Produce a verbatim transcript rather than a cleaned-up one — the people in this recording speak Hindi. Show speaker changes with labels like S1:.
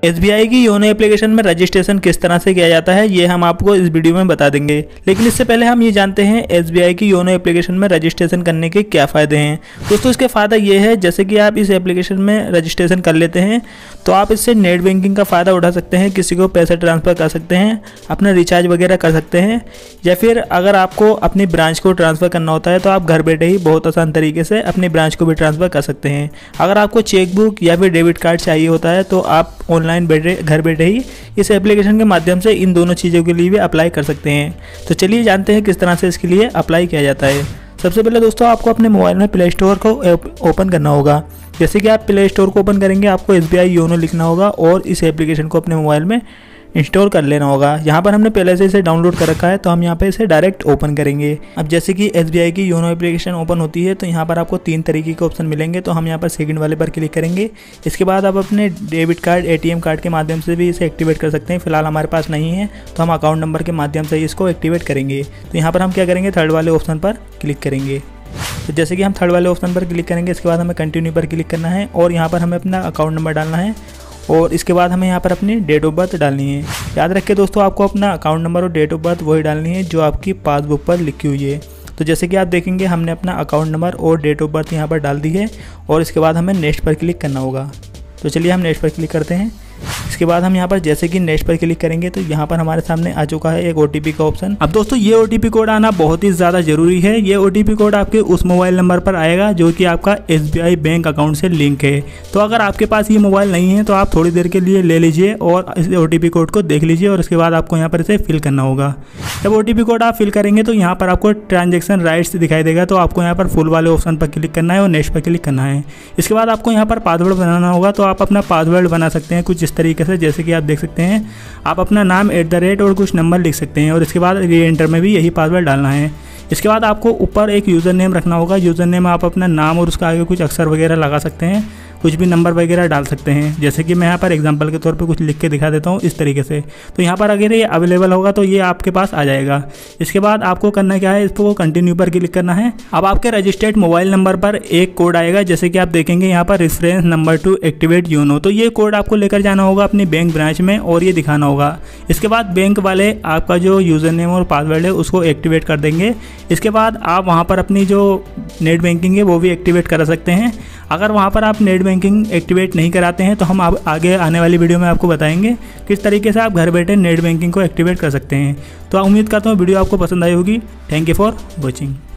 S1: एस बी आई की योनो एप्लीकेशन में रजिस्ट्रेशन किस तरह से किया जाता है ये हम आपको इस वीडियो में बता देंगे, लेकिन इससे पहले हम ये जानते हैं एस बी आई की योनो एप्लीकेशन में रजिस्ट्रेशन करने के क्या फ़ायदे हैं। दोस्तों इसके फ़ायदा ये है, जैसे कि आप इस एप्लीकेशन में रजिस्ट्रेशन कर लेते हैं तो आप इससे नेट बैंकिंग का फ़ायदा उठा सकते हैं, किसी को पैसे ट्रांसफ़र कर सकते हैं, अपना रिचार्ज वगैरह कर सकते हैं, या फिर अगर आपको अपनी ब्रांच को ट्रांसफ़र करना होता है तो आप घर बैठे ही बहुत आसान तरीके से अपनी ब्रांच को भी ट्रांसफ़र कर सकते हैं। अगर आपको चेकबुक या फिर डेबिट कार्ड चाहिए होता है तो आप ऑनलाइन बैठे घर बैठे ही इस एप्लीकेशन के माध्यम से इन दोनों चीज़ों के लिए भी अप्लाई कर सकते हैं। तो चलिए जानते हैं किस तरह से इसके लिए अप्लाई किया जाता है। सबसे पहले दोस्तों आपको अपने मोबाइल में प्ले स्टोर को ओपन करना होगा। जैसे कि आप प्ले स्टोर को ओपन करेंगे आपको एस बी आई योनो लिखना होगा और इस एप्लीकेशन को अपने मोबाइल में इंस्टॉल कर लेना होगा। यहाँ पर हमने पहले से इसे डाउनलोड कर रखा है तो हम यहाँ पे इसे डायरेक्ट ओपन करेंगे। अब जैसे कि एस बी आई की योनो एप्लीकेशन ओपन होती है तो यहाँ पर आपको तीन तरीके के ऑप्शन मिलेंगे, तो हम यहाँ पर सेकंड वाले पर क्लिक करेंगे। इसके बाद आप अपने debit card A T M card के माध्यम से भी इसे एक्टिवेट कर सकते हैं। फिलहाल हमारे पास नहीं है तो हम अकाउंट नंबर के माध्यम से इसको एक्टिवेट करेंगे। तो यहाँ पर हम क्या करेंगे, थर्ड वाले ऑप्शन पर क्लिक करेंगे। तो जैसे कि हम थर्ड वाले ऑप्शन पर क्लिक करेंगे इसके बाद हमें कंटिन्यू पर क्लिक करना है और यहाँ पर हमें अपना अकाउंट नंबर डालना है और इसके बाद हमें यहाँ पर अपनी डेट ऑफ बर्थ डालनी है। याद रखिए दोस्तों आपको अपना अकाउंट नंबर और डेट ऑफ बर्थ वही डालनी है जो आपकी पासबुक पर लिखी हुई है। तो जैसे कि आप देखेंगे हमने अपना अकाउंट नंबर और डेट ऑफ बर्थ यहाँ पर डाल दी है और इसके बाद हमें नेक्स्ट पर क्लिक करना होगा। तो चलिए हम नेक्स्ट पर क्लिक करते हैं। इसके बाद हम यहाँ पर जैसे कि नेक्स्ट पर क्लिक करेंगे तो यहाँ पर हमारे सामने आ चुका है एक ओ टी पी का ऑप्शन। अब दोस्तों ये ओ टी पी कोड आना बहुत ही ज़्यादा ज़रूरी है। ये ओ टी पी कोड आपके उस मोबाइल नंबर पर आएगा जो कि आपका S B I bank account से लिंक है। तो अगर आपके पास ये मोबाइल नहीं है तो आप थोड़ी देर के लिए ले लीजिए और इस ओ टी पी कोड को देख लीजिए और उसके बाद आपको यहाँ पर इसे फिल करना होगा। जब ओ टी पी कोड आप फिल करेंगे तो यहाँ पर आपको ट्रांजेक्शन राइट्स दिखाई देगा, तो आपको यहाँ पर फुल वाले ऑप्शन पर क्लिक करना है और नेक्स्ट पर क्लिक करना है। इसके बाद आपको यहाँ पर पासवर्ड बनाना होगा, तो आप अपना पासवर्ड बना सकते हैं कुछ इस तरीके से, जैसे कि आप देख सकते हैं आप अपना नाम एट द रेट और कुछ नंबर लिख सकते हैं और इसके बाद री एंटर में भी यही पासवर्ड डालना है। इसके बाद आपको ऊपर एक यूज़र नेम रखना होगा। यूज़र नेम आप अपना नाम और उसका आगे कुछ अक्षर वगैरह लगा सकते हैं, कुछ भी नंबर वगैरह डाल सकते हैं। जैसे कि मैं यहाँ पर एग्जांपल के तौर पे कुछ लिख के दिखा देता हूँ इस तरीके से। तो यहाँ पर अगर ये अवेलेबल होगा तो ये आपके पास आ जाएगा। इसके बाद आपको करना क्या है, इसको कंटिन्यू पर क्लिक करना है। अब आपके रजिस्टर्ड मोबाइल नंबर पर एक कोड आएगा, जैसे कि आप देखेंगे यहाँ पर reference number to activate YONO. तो ये कोड आपको लेकर जाना होगा अपनी बैंक ब्रांच में और ये दिखाना होगा। इसके बाद बैंक वाले आपका जो यूज़र नेम और पासवर्ड है उसको एक्टिवेट कर देंगे। इसके बाद आप वहाँ पर अपनी जो नेट बैंकिंग है वो भी एक्टिवेट करा सकते हैं। अगर वहाँ पर आप नेट बैंकिंग एक्टिवेट नहीं कराते हैं तो हम आप आगे आने वाली वीडियो में आपको बताएंगे किस तरीके से आप घर बैठे नेट बैंकिंग को एक्टिवेट कर सकते हैं। तो उम्मीद करता हूँ वीडियो आपको पसंद आई होगी। Thank you for watching.